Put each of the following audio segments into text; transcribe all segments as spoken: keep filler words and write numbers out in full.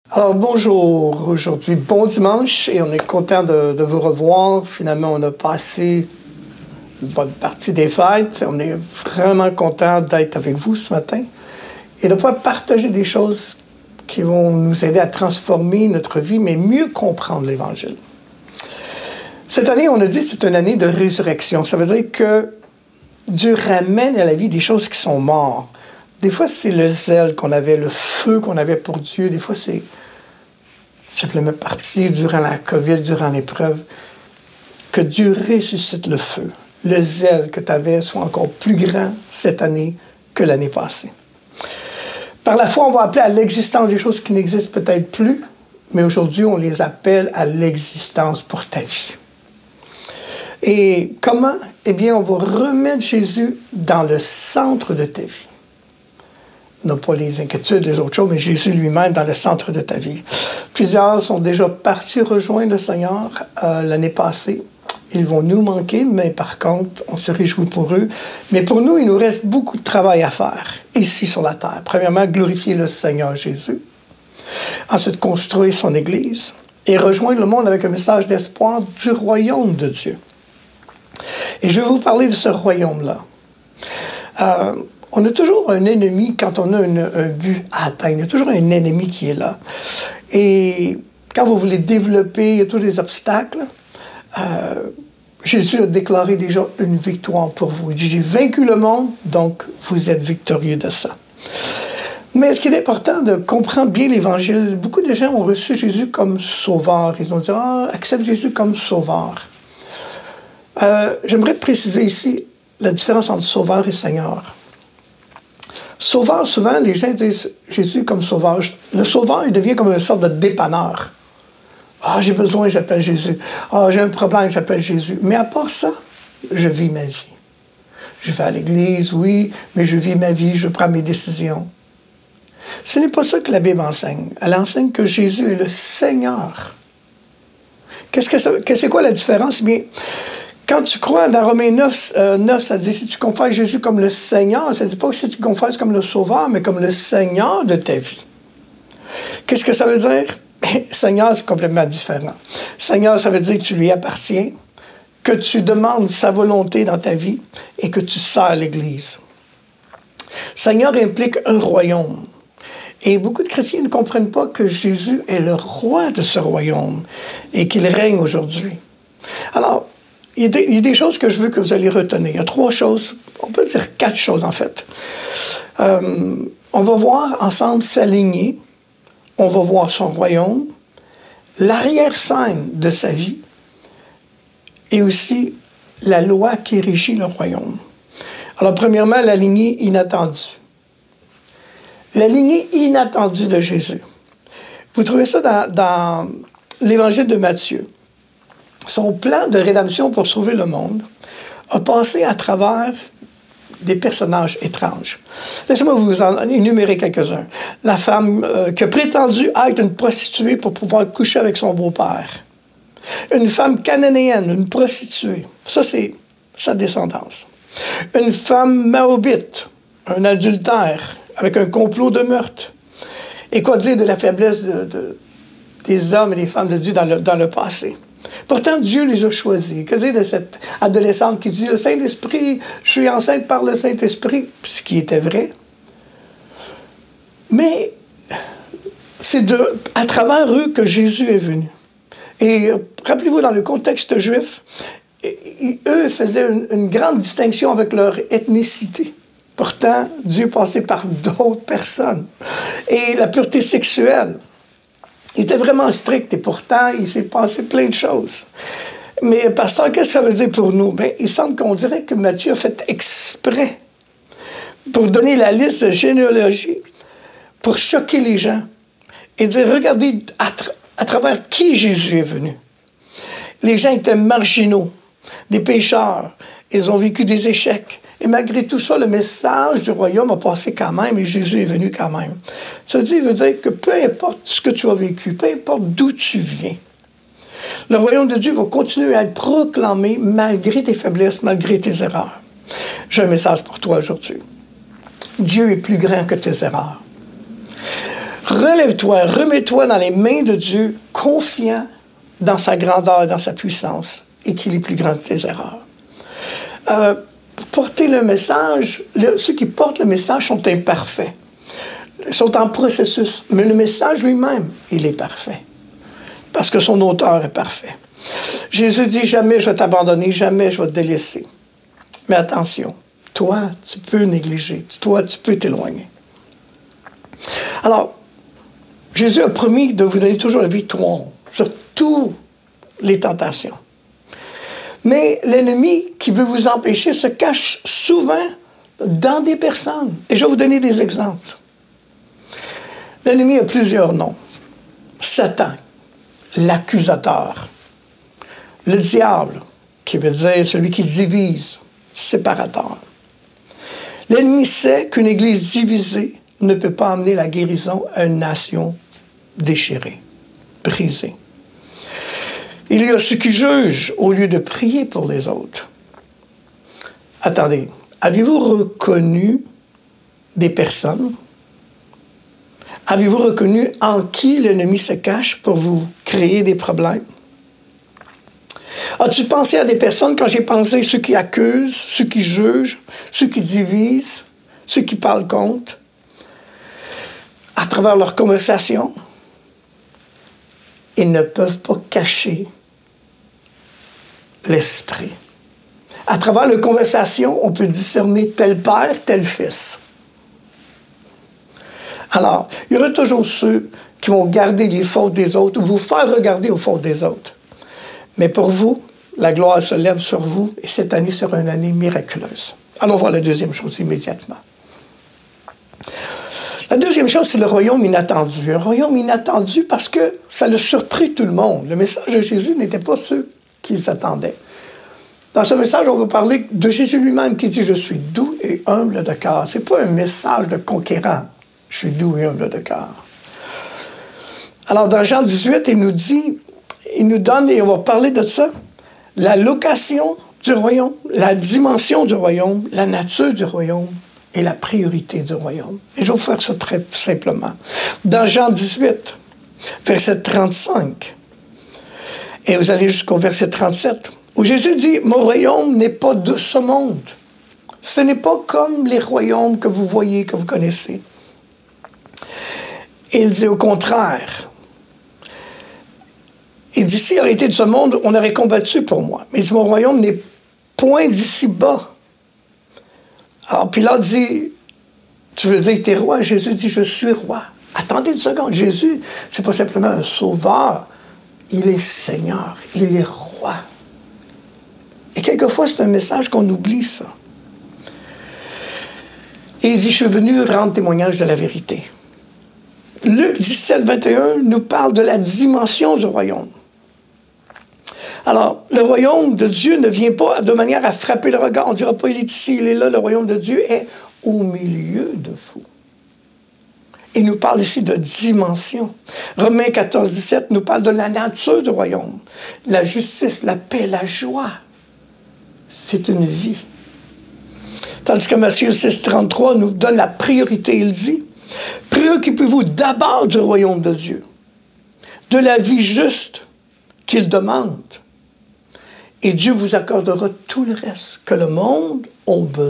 Alors bonjour, aujourd'hui bon dimanche et on est content de, de vous revoir. Finalement, on a passé une bonne partie des fêtes. On est vraiment content d'être avec vous ce matin et de pouvoir partager des choses qui vont nous aider à transformer notre vie, mais mieux comprendre l'Évangile. Cette année, on a dit que c'est une année de résurrection. Ça veut dire que Dieu ramène à la vie des choses qui sont mortes. Des fois, c'est le zèle qu'on avait, le feu qu'on avait pour Dieu. Des fois, c'est simplement parti durant la COVID, durant l'épreuve. Que Dieu ressuscite le feu. Le zèle que tu avais soit encore plus grand cette année que l'année passée. Par la foi, on va appeler à l'existence des choses qui n'existent peut-être plus, mais aujourd'hui, on les appelle à l'existence pour ta vie. Et comment? Eh bien, on va remettre Jésus dans le centre de ta vie. Non pas les inquiétudes, les autres choses, mais Jésus lui-même dans le centre de ta vie. Plusieurs sont déjà partis rejoindre le Seigneur euh, l'année passée. Ils vont nous manquer, mais par contre, on se réjouit pour eux. Mais pour nous, il nous reste beaucoup de travail à faire ici sur la terre. Premièrement, glorifier le Seigneur Jésus. Ensuite, construire son Église et rejoindre le monde avec un message d'espoir du royaume de Dieu. Et je vais vous parler de ce royaume-là. Euh, On a toujours un ennemi quand on a une, un but à atteindre. Il y a toujours un ennemi qui est là. Et quand vous voulez développer, il y a tous les obstacles. Euh, Jésus a déclaré déjà une victoire pour vous. Il dit, j'ai vaincu le monde, donc vous êtes victorieux de ça. Mais ce qui est important de comprendre bien l'Évangile, beaucoup de gens ont reçu Jésus comme sauveur. Ils ont dit, ah, accepte Jésus comme sauveur. Euh, J'aimerais préciser ici la différence entre sauveur et Seigneur. Sauveur, souvent, les gens disent Jésus comme sauveur. Le sauveur, il devient comme une sorte de dépanneur. Ah, j'ai besoin, j'appelle Jésus. Ah, j'ai un problème, j'appelle Jésus. Mais à part ça, je vis ma vie. Je vais à l'église, oui, mais je vis ma vie, je prends mes décisions. Ce n'est pas ça que la Bible enseigne. Elle enseigne que Jésus est le Seigneur. Qu'est-ce que ça, c'est quoi la différence? Bien, quand tu crois dans Romains neuf, euh, neuf, ça dit si tu confesses Jésus comme le Seigneur, ça ne dit pas que si tu confesses comme le Sauveur, mais comme le Seigneur de ta vie. Qu'est-ce que ça veut dire? Seigneur, c'est complètement différent. Seigneur, ça veut dire que tu lui appartiens, que tu demandes sa volonté dans ta vie et que tu sers l'Église. Seigneur implique un royaume. Et beaucoup de chrétiens ne comprennent pas que Jésus est le roi de ce royaume et qu'il règne aujourd'hui. Alors, Il y, a des, il y a des choses que je veux que vous allez retenir. Il y a trois choses, on peut dire quatre choses en fait. Euh, on va voir ensemble sa lignée, on va voir son royaume, l'arrière-scène de sa vie et aussi la loi qui régit le royaume. Alors premièrement, la lignée inattendue. La lignée inattendue de Jésus. Vous trouvez ça dans, dans l'Évangile de Matthieu. Son plan de rédemption pour sauver le monde a passé à travers des personnages étranges. Laissez-moi vous en énumérer quelques-uns. La femme euh, qui a prétendu être une prostituée pour pouvoir coucher avec son beau-père. Une femme cananéenne, une prostituée. Ça, c'est sa descendance. Une femme maobite, un adultère, avec un complot de meurtre. Et quoi dire de la faiblesse de, de, des hommes et des femmes de Dieu dans le, dans le passé? Pourtant, Dieu les a choisis. Que dire de cette adolescente qui dit « Le Saint-Esprit, je suis enceinte par le Saint-Esprit », ce qui était vrai. Mais c'est de, à travers eux que Jésus est venu. Et rappelez-vous, dans le contexte juif, et, eux faisaient une, une grande distinction avec leur ethnicité. Pourtant, Dieu passait par d'autres personnes. Et la pureté sexuelle. Il était vraiment strict et pourtant, il s'est passé plein de choses. Mais, pasteur, qu'est-ce que ça veut dire pour nous? Bien, il semble qu'on dirait que Matthieu a fait exprès pour donner la liste de généalogie, pour choquer les gens et dire, regardez à, tra à travers qui Jésus est venu. Les gens étaient marginaux, des pécheurs, ils ont vécu des échecs. Et malgré tout ça, le message du royaume a passé quand même et Jésus est venu quand même. Ça veut dire, veut dire que peu importe ce que tu as vécu, peu importe d'où tu viens, le royaume de Dieu va continuer à être proclamé malgré tes faiblesses, malgré tes erreurs. J'ai un message pour toi aujourd'hui. Dieu est plus grand que tes erreurs. relève-toi, remets-toi dans les mains de Dieu, confiant dans sa grandeur, dans sa puissance, et qu'il est plus grand que tes erreurs. Euh, porter le message, le, ceux qui portent le message sont imparfaits. Ils sont en processus. Mais le message lui-même, il est parfait. Parce que son auteur est parfait. Jésus dit, jamais je vais t'abandonner, jamais je vais te délaisser. Mais attention, toi, tu peux négliger. Toi, tu peux t'éloigner. Alors, Jésus a promis de vous donner toujours la victoire sur toutes les tentations. Mais l'ennemi qui veut vous empêcher se cache souvent dans des personnes. Et je vais vous donner des exemples. L'ennemi a plusieurs noms. Satan, l'accusateur. Le diable, qui veut dire celui qui divise, séparateur. L'ennemi sait qu'une église divisée ne peut pas amener la guérison à une nation déchirée, brisée. Il y a ceux qui jugent au lieu de prier pour les autres. Attendez, avez-vous reconnu des personnes? Avez-vous reconnu en qui l'ennemi se cache pour vous créer des problèmes? As-tu pensé à des personnes quand j'ai pensé ceux qui accusent, ceux qui jugent, ceux qui divisent, ceux qui parlent contre, à travers leur conversation? Ils ne peuvent pas cacher l'esprit. À travers la conversation, on peut discerner tel père, tel fils. Alors, il y aura toujours ceux qui vont garder les fautes des autres ou vous faire regarder aux fautes des autres. Mais pour vous, la gloire se lève sur vous et cette année sera une année miraculeuse. Allons voir la deuxième chose immédiatement. La deuxième chose, c'est le royaume inattendu. Un royaume inattendu parce que ça a surpris tout le monde. Le message de Jésus n'était pas ceux qui s'attendaient. Dans ce message, on va parler de Jésus lui-même qui dit « Je suis doux et humble de cœur ». Ce n'est pas un message de conquérant. « Je suis doux et humble de cœur ». Alors, dans Jean dix-huit, il nous dit, il nous donne, et on va parler de ça, la location du royaume, la dimension du royaume, la nature du royaume et la priorité du royaume. Et je vais vous faire ça très simplement. Dans Jean dix-huit, verset trente-cinq, et vous allez jusqu'au verset trente-sept, où Jésus dit « Mon royaume n'est pas de ce monde. Ce n'est pas comme les royaumes que vous voyez, que vous connaissez. » Et il dit au contraire. Il dit « S'il aurait été de ce monde, on aurait combattu pour moi. Mais il dit, mon royaume n'est point d'ici bas. » Alors Pilate dit « Tu veux dire que tu es roi? » Jésus dit « Je suis roi. » Attendez une seconde. Jésus, c'est pas simplement un sauveur. Il est Seigneur. Il est roi. Et quelquefois, c'est un message qu'on oublie, ça. Et il dit « Je suis venu rendre témoignage de la vérité. » Luc dix-sept, vingt et un nous parle de la dimension du royaume. Alors, le royaume de Dieu ne vient pas de manière à frapper le regard. On ne dira pas, il est ici, il est là. Le royaume de Dieu est au milieu de vous. Il nous parle ici de dimension. Romains quatorze, dix-sept nous parle de la nature du royaume. La justice, la paix, la joie. C'est une vie. Tandis que Matthieu six, trente-trois nous donne la priorité. Il dit, « Préoccupez-vous d'abord du royaume de Dieu, de la vie juste qu'il demande, et Dieu vous accordera tout le reste que le monde a besoin. »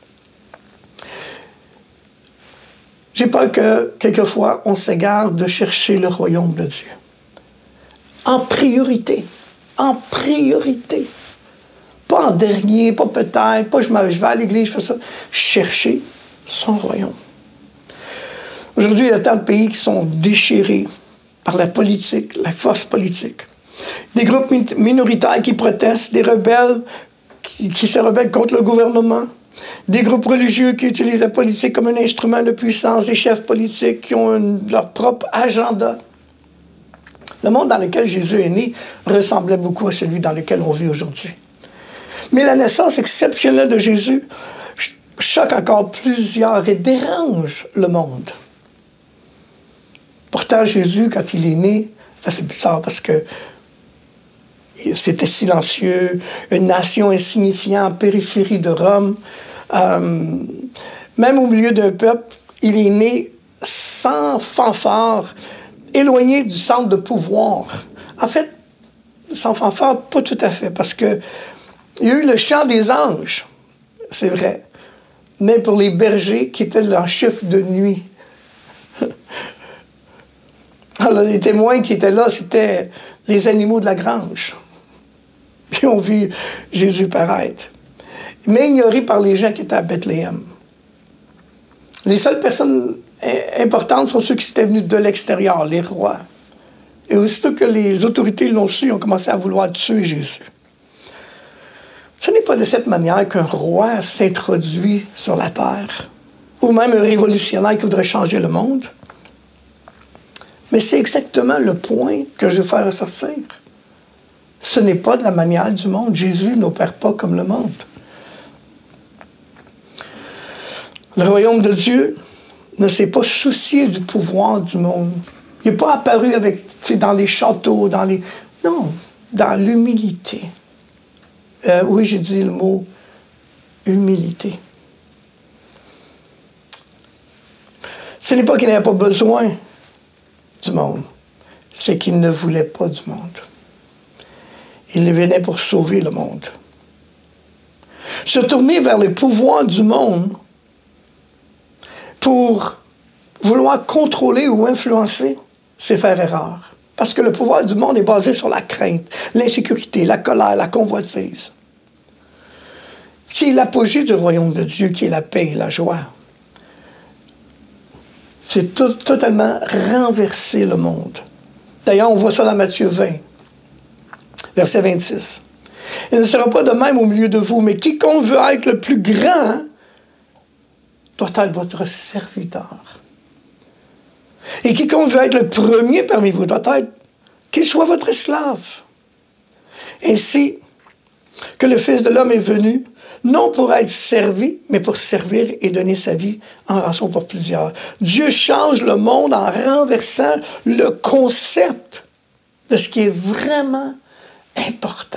J'ai peur que, quelquefois, on s'égare de chercher le royaume de Dieu. En priorité. En priorité. Pas en dernier, pas peut-être, pas je, je vais à l'église, je fais ça. Chercher son royaume. Aujourd'hui, il y a tant de pays qui sont déchirés par la politique, la force politique. Des groupes minoritaires qui protestent, des rebelles qui, qui se rebellent contre le gouvernement, des groupes religieux qui utilisent la politique comme un instrument de puissance, des chefs politiques qui ont une, leur propre agenda. Le monde dans lequel Jésus est né ressemblait beaucoup à celui dans lequel on vit aujourd'hui. Mais la naissance exceptionnelle de Jésus choque encore plusieurs et dérange le monde. Pourtant, Jésus, quand il est né, c'est assez bizarre parce que c'était silencieux, une nation insignifiante en périphérie de Rome. Euh, même au milieu d'un peuple, il est né sans fanfare, éloigné du centre de pouvoir. En fait, sans fanfare, pas tout à fait, parce que il y a eu le chant des anges, c'est vrai, mais pour les bergers qui étaient leur chiffre de nuit. Alors, les témoins qui étaient là, c'était les animaux de la grange. Ils ont vu Jésus paraître. Mais ignorés par les gens qui étaient à Bethléem. Les seules personnes importantes sont ceux qui étaient venus de l'extérieur, les rois. Et aussitôt que les autorités l'ont su, ils ont commencé à vouloir tuer Jésus. Ce n'est pas de cette manière qu'un roi s'introduit sur la terre, ou même un révolutionnaire qui voudrait changer le monde. Mais c'est exactement le point que je veux faire ressortir. Ce n'est pas de la manière du monde. Jésus n'opère pas comme le monde. Le royaume de Dieu ne s'est pas soucié du pouvoir du monde. Il n'est pas apparu avec, dans les châteaux, dans les... Non, dans l'humilité. Euh, oui, j'ai dit le mot humilité. Ce n'est pas qu'il n'avait pas besoin du monde, c'est qu'il ne voulait pas du monde. Il venait pour sauver le monde. Se tourner vers les pouvoirs du monde pour vouloir contrôler ou influencer, c'est faire erreur. Parce que le pouvoir du monde est basé sur la crainte, l'insécurité, la colère, la convoitise. C'est l'apogée du royaume de Dieu qui est la paix et la joie. C'est tout, totalement renverser le monde. D'ailleurs, on voit ça dans Matthieu vingt, verset vingt-six. Il ne sera pas de même au milieu de vous, mais quiconque veut être le plus grand doit être votre serviteur. Et quiconque veut être le premier parmi vous doit être qu'il soit votre esclave. Ainsi que le Fils de l'homme est venu, non pour être servi, mais pour servir et donner sa vie en rançon pour plusieurs. Dieu change le monde en renversant le concept de ce qui est vraiment important.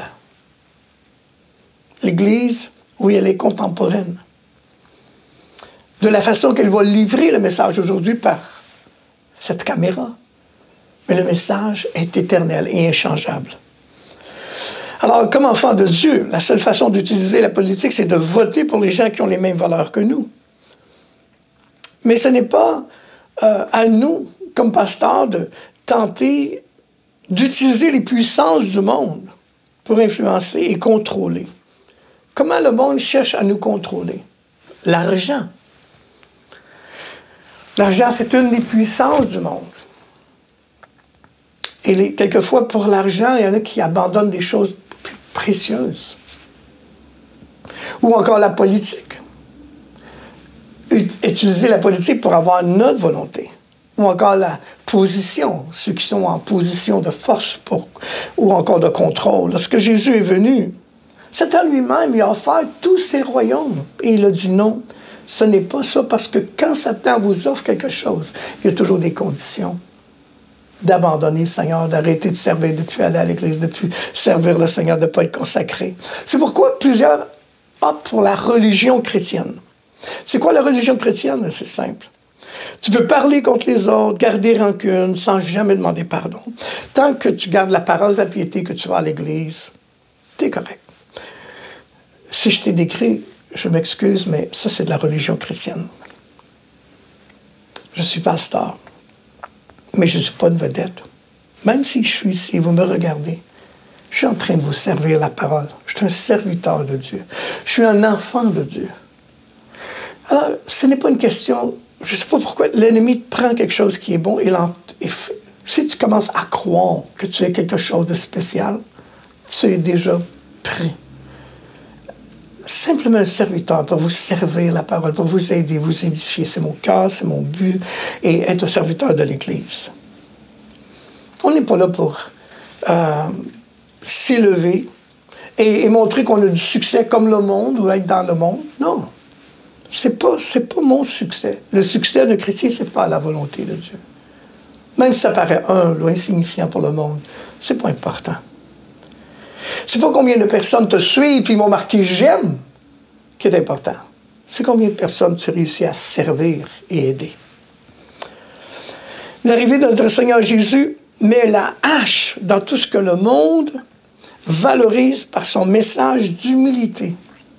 L'Église, oui, elle est contemporaine. De la façon qu'elle va livrer le message aujourd'hui par cette caméra. Mais le message est éternel et inchangeable. Alors, comme enfant de Dieu, la seule façon d'utiliser la politique, c'est de voter pour les gens qui ont les mêmes valeurs que nous. Mais ce n'est pas euh, à nous, comme pasteurs, de tenter d'utiliser les puissances du monde pour influencer et contrôler. Comment le monde cherche à nous contrôler? L'argent. L'argent, c'est une des puissances du monde. Et les, quelquefois, pour l'argent, il y en a qui abandonnent des choses précieuses. Ou encore la politique. Utiliser la politique pour avoir notre volonté. Ou encore la position, ceux qui sont en position de force pour, ou encore de contrôle. Lorsque Jésus est venu, Satan lui-même, il a offert tous ses royaumes. Et il a dit non, ce n'est pas ça, parce que quand Satan vous offre quelque chose, il y a toujours des conditions d'abandonner le Seigneur, d'arrêter de servir, de ne plus aller à l'Église, de ne plus servir le Seigneur, de ne pas être consacré. C'est pourquoi plusieurs optent pour la religion chrétienne. C'est quoi la religion chrétienne? C'est simple. Tu peux parler contre les autres, garder rancune, sans jamais demander pardon. Tant que tu gardes la parole de la piété, que tu vas à l'Église, tu es correct. Si je t'ai décrit, je m'excuse, mais ça, c'est de la religion chrétienne. Je suis pasteur. Mais je ne suis pas une vedette. Même si je suis ici, vous me regardez, je suis en train de vous servir la parole. Je suis un serviteur de Dieu. Je suis un enfant de Dieu. Alors, ce n'est pas une question... Je ne sais pas pourquoi l'ennemi prend quelque chose qui est bon et, et fait, si tu commences à croire que tu es quelque chose de spécial, tu es déjà prêt. Simplement un serviteur pour vous servir la parole, pour vous aider, vous édifier. C'est mon cœur, c'est mon but, et être un serviteur de l'Église. On n'est pas là pour euh, s'élever et, et montrer qu'on a du succès comme le monde ou être dans le monde. Non, c'est pas, c'est pas mon succès. Le succès d'un chrétien, c'est faire la volonté de Dieu. Même si ça paraît humble ou insignifiant pour le monde, c'est pas important. C'est pas combien de personnes te suivent et m'ont marqué « j'aime » qui est important. C'est combien de personnes tu réussis à servir et aider. L'arrivée de notre Seigneur Jésus met la hache dans tout ce que le monde valorise par son message d'humilité.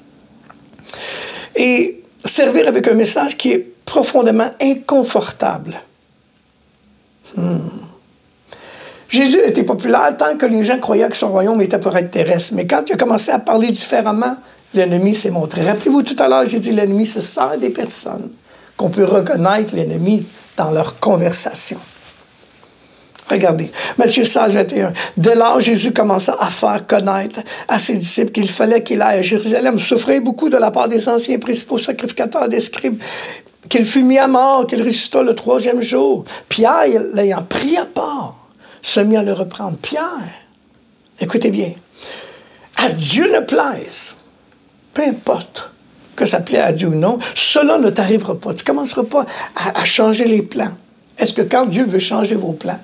Et servir avec un message qui est profondément inconfortable. Hmm. Jésus était populaire tant que les gens croyaient que son royaume était pour être terrestre. Mais quand il a commencé à parler différemment, l'ennemi s'est montré. Rappelez-vous, tout à l'heure, j'ai dit l'ennemi, ce sont des personnes qu'on peut reconnaître l'ennemi dans leur conversation. Regardez, Matthieu seize, vingt et un. Dès lors, Jésus commença à faire connaître à ses disciples qu'il fallait qu'il aille à Jérusalem, souffrir beaucoup de la part des anciens principaux sacrificateurs, des scribes, qu'il fut mis à mort, qu'il ressuscita le troisième jour. Pierre, l'ayant pris à part, se mit à le reprendre. Pierre, écoutez bien, à Dieu ne plaise, peu importe que ça plaît à Dieu ou non, cela ne t'arrivera pas. Tu ne commenceras pas à, à changer les plans. Est-ce que quand Dieu veut changer vos plans,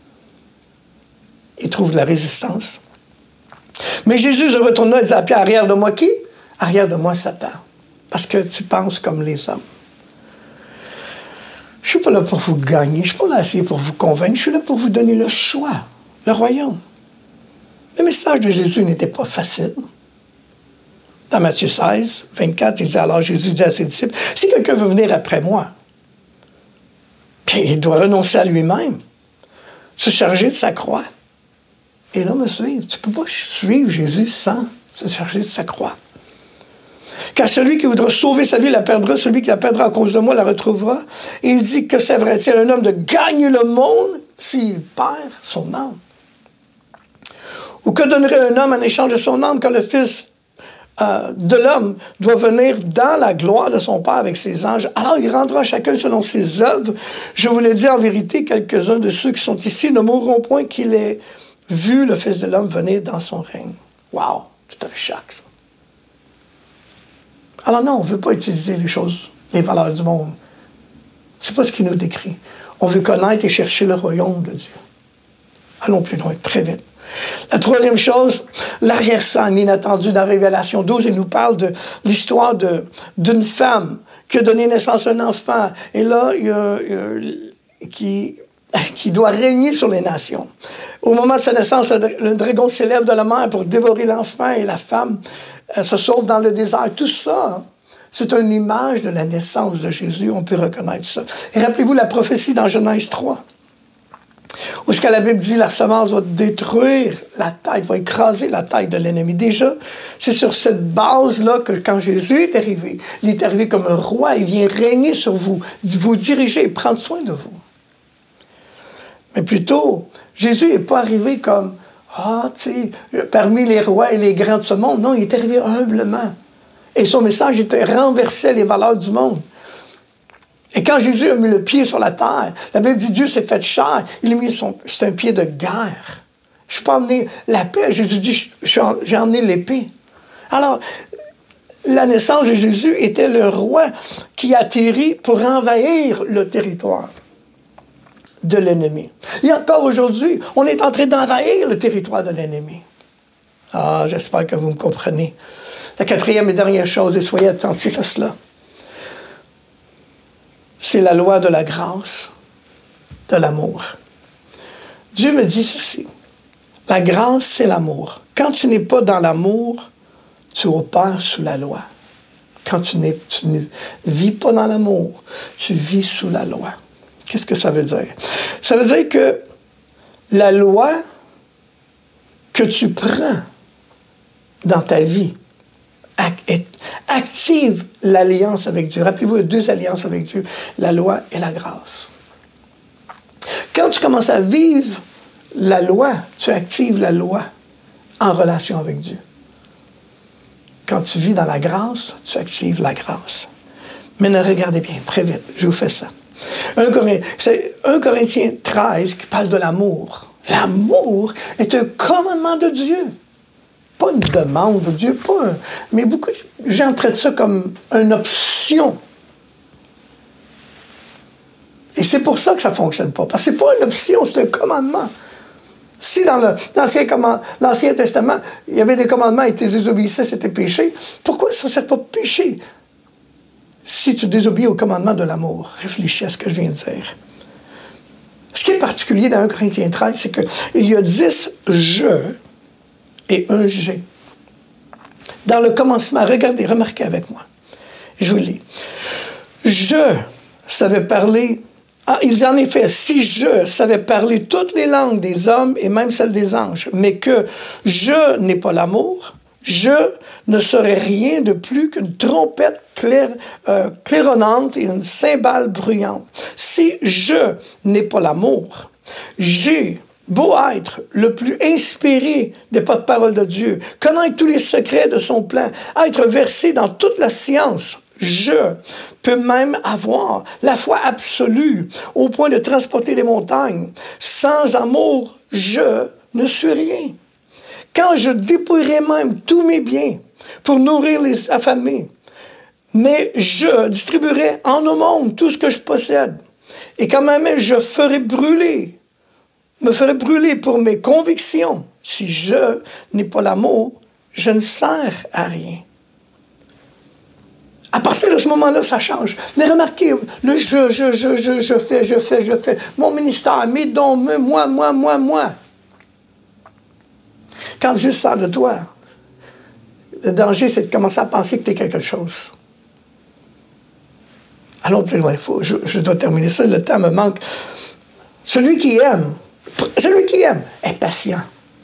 il trouve de la résistance? Mais Jésus se retourna et dit à Pierre, arrière de moi qui? Arrière de moi Satan. Parce que tu penses comme les hommes. Je ne suis pas là pour vous gagner, je ne suis pas là essayer pour vous convaincre, je suis là pour vous donner le choix, le royaume. Le message de Jésus n'était pas facile. Dans Matthieu seize, vingt-quatre, il dit alors Jésus dit à ses disciples, si quelqu'un veut venir après moi, bien, il doit renoncer à lui-même, se charger de sa croix. Et là, me suivre. Tu ne peux pas suivre Jésus sans se charger de sa croix. Car celui qui voudra sauver sa vie la perdra, celui qui la perdra à cause de moi la retrouvera. Et il dit que c'est vrai-il un homme de gagner le monde s'il perd son âme? Ou que donnerait un homme en échange de son âme quand le Fils euh, de l'homme doit venir dans la gloire de son Père avec ses anges? Alors il rendra chacun selon ses œuvres. Je vous le dis en vérité, quelques-uns de ceux qui sont ici ne mourront point qu'il ait vu le Fils de l'homme venir dans son règne. Wow, c'est un choc, ça. Alors non, on ne veut pas utiliser les choses, les valeurs du monde. Ce n'est pas ce qu'il nous décrit. On veut connaître et chercher le royaume de Dieu. Allons plus loin, très vite. La troisième chose, l'arrière-scène inattendue dans Révélation douze, il nous parle de l'histoire d'une femme qui a donné naissance à un enfant. Et là, il y a, il y a, qui, qui doit régner sur les nations. Au moment de sa naissance, le dragon s'élève de la mer pour dévorer l'enfant et la femme elle se sauve dans le désert. Tout ça, c'est une image de la naissance de Jésus. On peut reconnaître ça. Et rappelez-vous la prophétie dans Genèse trois, où ce que la Bible dit, la semence va détruire la tête, va écraser la tête de l'ennemi. Déjà, c'est sur cette base-là que quand Jésus est arrivé, il est arrivé comme un roi, il vient régner sur vous, vous diriger et prendre soin de vous. Mais plutôt, Jésus n'est pas arrivé comme Ah, tu sais, parmi les rois et les grands de ce monde. Non, il est arrivé humblement. Et son message était renverser les valeurs du monde. Et quand Jésus a mis le pied sur la terre, la Bible dit Dieu s'est fait chair. Il a mis son... C'est un pied de guerre. Je ne suis pas emmené la paix. Jésus dit j'ai emmené l'épée. Alors, la naissance de Jésus était le roi qui atterrit pour envahir le territoire de l'ennemi. Et encore aujourd'hui, on est en train d'envahir le territoire de l'ennemi. Ah, j'espère que vous me comprenez. La quatrième et dernière chose, et soyez attentifs à cela, c'est la loi de la grâce, de l'amour. Dieu me dit ceci, la grâce, c'est l'amour. Quand tu n'es pas dans l'amour, tu opères sous la loi. Quand tu, n'es, tu ne vis pas dans l'amour, tu vis sous la loi. Qu'est-ce que ça veut dire? Ça veut dire que la loi que tu prends dans ta vie active l'alliance avec Dieu. Rappelez-vous, il y a deux alliances avec Dieu, la loi et la grâce. Quand tu commences à vivre la loi, tu actives la loi en relation avec Dieu. Quand tu vis dans la grâce, tu actives la grâce. Maintenant, regardez bien, très vite, je vous fais ça. C'est un Corinthiens treize qui parle de l'amour. L'amour est un commandement de Dieu. Pas une demande de Dieu, pas un, mais beaucoup de gens traitent ça comme une option. Et c'est pour ça que ça ne fonctionne pas. Parce que ce n'est pas une option, c'est un commandement. Si dans l'Ancien Testament, il y avait des commandements et tu désobéissais, c'était péché, pourquoi ça ne sert pas péché? Si tu désobéis au commandement de l'amour, réfléchis à ce que je viens de dire. qui est particulier dans un Corinthiens treize, c'est qu'il y a dix « je » et un « j'ai ». Dans le commencement, regardez, remarquez avec moi. Je vous le lis. « Je » savait parler... Ah, il en est fait, si je savais parler toutes les langues des hommes et même celles des anges, mais que je n'ai pas l'amour, je ne serais rien de plus qu'une trompette clair, euh, claironnante et une cymbale bruyante. Si je n'ai pas l'amour, j'ai beau être le plus inspiré des porte-paroles de Dieu, connaître tous les secrets de son plan, être versé dans toute la science, je peux même avoir la foi absolue au point de transporter des montagnes. Sans amour, je ne suis rien. Quand je dépouillerai même tous mes biens pour nourrir les affamés, mais je distribuerai en au monde tout ce que je possède. Et quand même je ferai brûler, me ferai brûler pour mes convictions. Si je n'ai pas l'amour, je ne sers à rien. À partir de ce moment-là, ça change. Mais remarquez, le je, je, je, je, je fais, je fais, je fais. Mon ministère, mes dons, moi, moi, moi, moi. Quand Dieu sort de toi, le danger, c'est de commencer à penser que tu es quelque chose. Allons plus loin. Faut, je, je dois terminer ça, le temps me manque. Celui qui aime, celui qui aime est patient.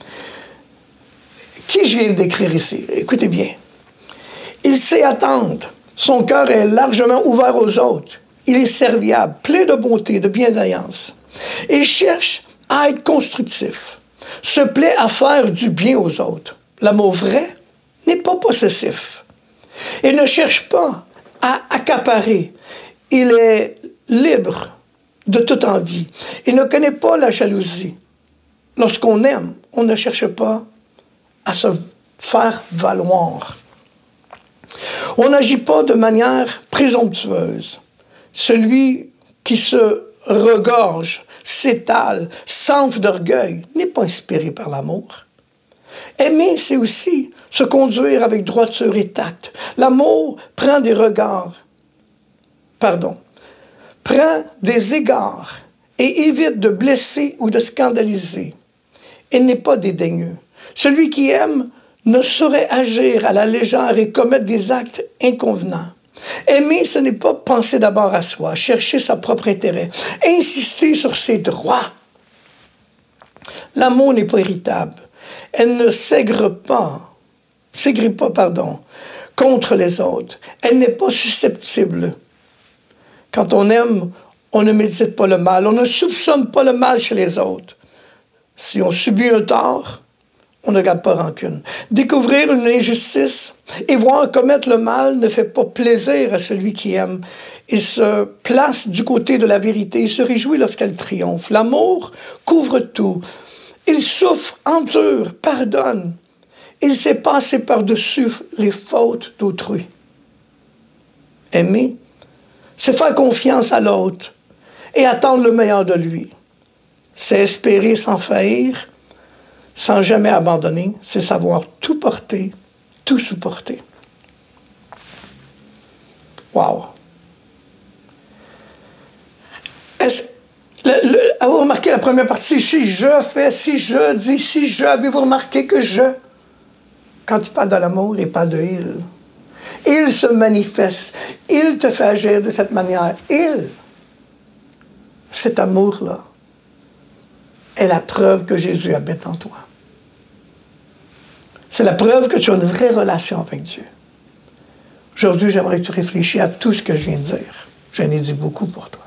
Qui je viens de décrire ici? Écoutez bien. Il sait attendre. Son cœur est largement ouvert aux autres. Il est serviable, plein de bonté, de bienveillance. Il cherche à être constructif, se plaît à faire du bien aux autres. L'amour vrai n'est pas possessif. Il ne cherche pas à accaparer. Il est libre de toute envie. Il ne connaît pas la jalousie. Lorsqu'on aime, on ne cherche pas à se faire valoir. On n'agit pas de manière présomptueuse. Celui qui se regorge, s'étale, s'enfle d'orgueil, n'est pas inspiré par l'amour. Aimer, c'est aussi se conduire avec droiture et tact. L'amour prend des regards, pardon, prend des égards et évite de blesser ou de scandaliser. Il n'est pas dédaigneux. Celui qui aime ne saurait agir à la légère et commettre des actes inconvenants. Aimer, ce n'est pas penser d'abord à soi, chercher son propre intérêt, insister sur ses droits. L'amour n'est pas irritable. Elle ne s'aigre pas, s'aigrit pas, pardon, contre les autres. Elle n'est pas susceptible. Quand on aime, on ne médite pas le mal, on ne soupçonne pas le mal chez les autres. Si on subit un tort, on ne garde pas rancune. Découvrir une injustice et voir commettre le mal ne fait pas plaisir à celui qui aime. Il se place du côté de la vérité. Il se réjouit lorsqu'elle triomphe. L'amour couvre tout. Il souffre, endure, pardonne. Il sait passer par-dessus les fautes d'autrui. Aimer, c'est faire confiance à l'autre et attendre le meilleur de lui. C'est espérer sans faillir, sans jamais abandonner, c'est savoir tout porter, tout supporter. Wow! Est-ce, le, le, avez-vous remarqué la première partie? Si je fais, si je dis, si je, avez-vous remarqué que je? Quand il parle de l'amour, il parle de il. Il se manifeste. Il te fait agir de cette manière. Il, cet amour-là, est la preuve que Jésus habite en toi. C'est la preuve que tu as une vraie relation avec Dieu. Aujourd'hui, j'aimerais que tu réfléchisses à tout ce que je viens de dire. J'en ai dit beaucoup pour toi.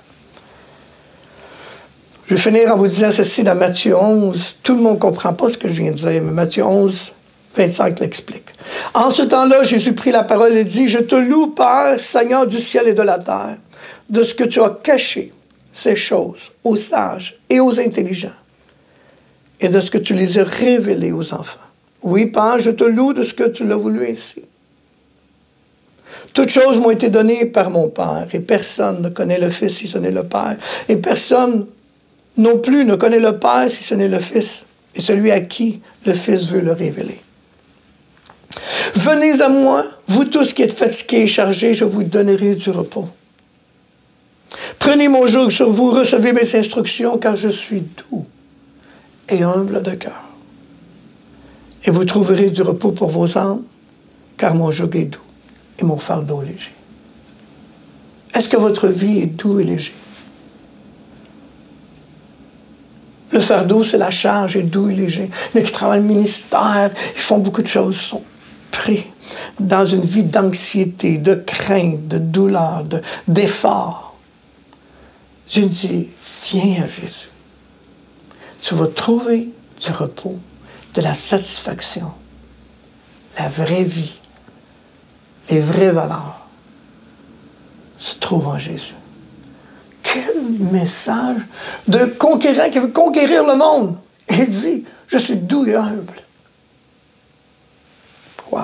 Je vais finir en vous disant ceci dans Matthieu onze. Tout le monde ne comprend pas ce que je viens de dire, mais Matthieu onze, vingt-cinq l'explique. En ce temps-là, Jésus prit la parole et dit, « Je te loue, Père, Seigneur du ciel et de la terre, de ce que tu as caché ces choses aux sages et aux intelligents, et de ce que tu les as révélées aux enfants. Oui, Père, je te loue de ce que tu l'as voulu ainsi. Toutes choses m'ont été données par mon Père, et personne ne connaît le Fils si ce n'est le Père, et personne non plus ne connaît le Père si ce n'est le Fils, et celui à qui le Fils veut le révéler. Venez à moi, vous tous qui êtes fatigués et chargés, je vous donnerai du repos. Prenez mon joug sur vous, recevez mes instructions, car je suis doux et humble de cœur. Et vous trouverez du repos pour vos âmes, car mon joug est doux et mon fardeau léger. Est-ce que votre vie est doux et léger? Le fardeau, c'est la charge, est doux et léger. Les qui travaillent le ministère, ils font beaucoup de choses, sont pris dans une vie d'anxiété, de crainte, de douleur, de, d'effort. Dieu dit, viens à Jésus. Tu vas trouver du repos, de la satisfaction, la vraie vie, les vraies valeurs se trouvent en Jésus. Quel message de conquérant qui veut conquérir le monde. Il dit, je suis doux et humble. Wow.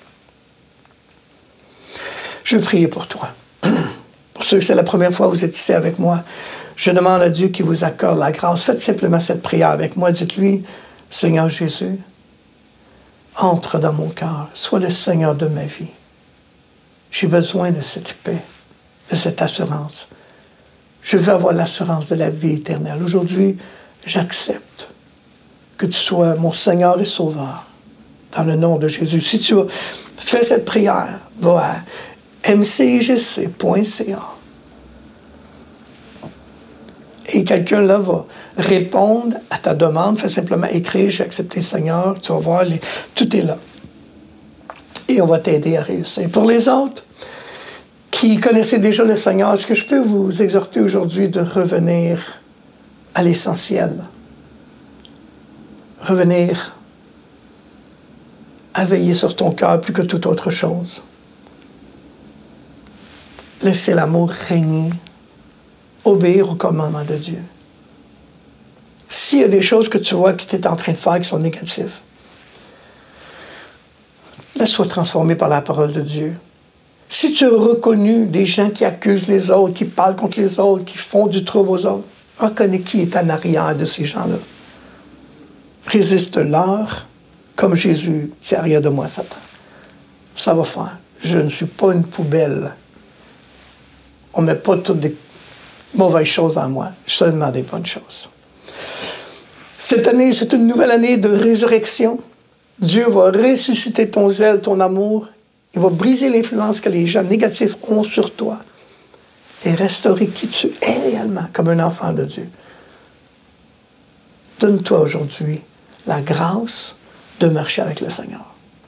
Je veux prier pour toi. Pour ceux que c'est la première fois que vous êtes ici avec moi, je demande à Dieu qu'il vous accorde la grâce. Faites simplement cette prière avec moi. Dites-lui, Seigneur Jésus, entre dans mon cœur. Sois le Seigneur de ma vie. J'ai besoin de cette paix, de cette assurance. Je veux avoir l'assurance de la vie éternelle. Aujourd'hui, j'accepte que tu sois mon Seigneur et Sauveur. Dans le nom de Jésus. Si tu as fait cette prière, va à m c i g c point c a. Et quelqu'un là va répondre à ta demande. Fais simplement écrire, j'ai accepté Seigneur. Tu vas voir, les... tout est là. Et on va t'aider à réussir. Pour les autres qui connaissaient déjà le Seigneur, est-ce que je peux vous exhorter aujourd'hui de revenir à l'essentiel? Revenir à veiller sur ton cœur plus que toute autre chose. Laisser l'amour régner. Obéir aux commandements de Dieu. S'il y a des choses que tu vois que tu es en train de faire qui sont négatives, laisse-toi transformer par la parole de Dieu. Si tu as reconnu des gens qui accusent les autres, qui parlent contre les autres, qui font du trouble aux autres, reconnais qui est en arrière de ces gens-là. Résiste-leur, comme Jésus dit, arrière de moi, Satan. Ça va faire. Je ne suis pas une poubelle. On ne met pas toutes des mauvaises choses en moi, seulement des bonnes choses. Cette année, c'est une nouvelle année de résurrection. Dieu va ressusciter ton zèle, ton amour. Il va briser l'influence que les gens négatifs ont sur toi et restaurer qui tu es réellement comme un enfant de Dieu. Donne-toi aujourd'hui la grâce de marcher avec le Seigneur.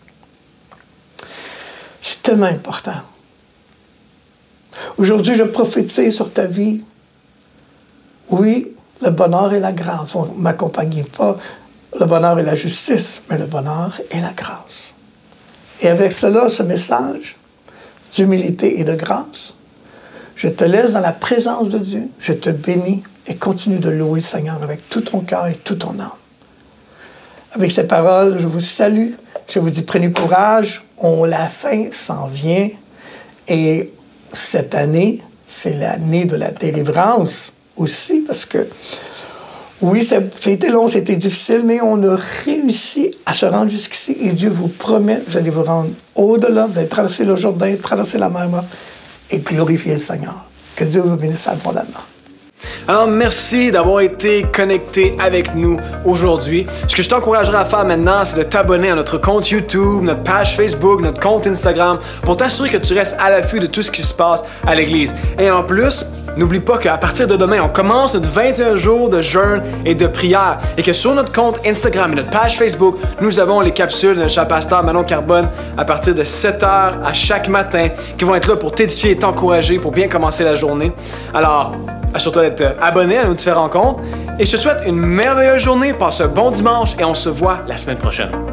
C'est tellement important. Aujourd'hui, je prophétise sur ta vie. Oui, le bonheur et la grâce vont m'accompagner. Pas le bonheur et la justice, mais le bonheur et la grâce. Et avec cela, ce message d'humilité et de grâce, je te laisse dans la présence de Dieu. Je te bénis et continue de louer le Seigneur avec tout ton cœur et toute ton âme. Avec ces paroles, je vous salue. Je vous dis, prenez courage. On, la fin s'en vient. Et cette année, c'est l'année de la délivrance aussi, parce que, oui, c'était long, c'était difficile, mais on a réussi à se rendre jusqu'ici et Dieu vous promet, vous allez vous rendre au-delà, vous allez traverser le Jourdain, traverser la mer morte et glorifier le Seigneur. Que Dieu vous bénisse abondamment. Alors, merci d'avoir été connecté avec nous aujourd'hui. Ce que je t'encouragerais à faire maintenant, c'est de t'abonner à notre compte YouTube, notre page Facebook, notre compte Instagram, pour t'assurer que tu restes à l'affût de tout ce qui se passe à l'Église. Et en plus, n'oublie pas qu'à partir de demain, on commence notre vingt et un jours de jeûne et de prière. Et que sur notre compte Instagram et notre page Facebook, nous avons les capsules de notre cher pasteur Manon Carbone à partir de sept heures à chaque matin qui vont être là pour t'édifier et t'encourager pour bien commencer la journée. Alors, assure-toi d'être abonné à nos différents comptes. Et je te souhaite une merveilleuse journée, passe un bon dimanche et on se voit la semaine prochaine.